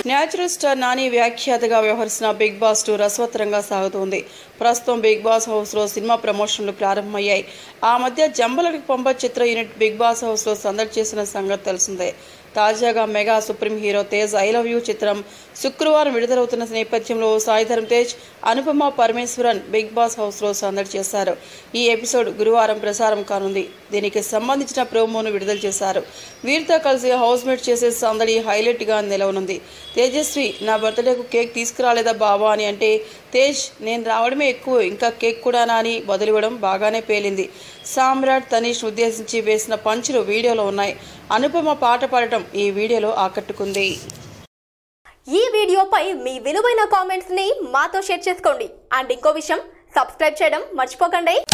Natural star Nani వ్యాఖ్యాతగా వ్యవహరిస్తున్న big boss 2 రసవత్తరంగా సాగుతోంది. ప్రస్తుతం బిగ్ బాస్ హౌస్ లో సినిమా ప్రమోషన్లు ప్రారంభమయ్యాయి. ఆ మధ్య జంబలకి పంప చిత్ర యూనిట్ బిగ్ బాస్ హౌస్ లో సందడి చేసిన సంగతి తెలిసిందే. తాజాగా mega supreme hero Tej I love you చిత్రం శుక్రవారం విడుదలవుతున్న నేపథ్యంలో Sai Dharam Tej, Anupama Parameswaran Bigg Boss house లో సందడి చేశారు. ఈ ఎపిసోడ్ గురువారం ప్రసారం కానుంది. దీనికి సంబంధించిన ప్రోమోను విడుదల చేశారు. వీరితో కలిసి హౌస్ మేట్ చేసే సందడి హైలైట్ గా నిలవనుంది. తేజస్వి, నా బర్త్డేకు కేక్ తీసుకురాలేదా బావా అని అంటే తేజ్, నేను రావడమే ఎక్కువ, ఇంకా కేక్ కూడానా అని బదులివ్వడం బాగానే పేలింది. సామ్రాట్ తనీష్ ఉద్దేశించి వేసిన పంచులు వీడియోలో ఉన్నాయి. అనుపమ పాట పాడటం ఈ వీడియోలో ఆకట్టుకుంది. ఈ వీడియోపై మీ విలువైన కామెంట్స్ ని మాతో షేర్ చేసుకోండి. అండ్ ఇంకో విషయం, సబ్స్క్రైబ్ చేయడం మర్చిపోకండి.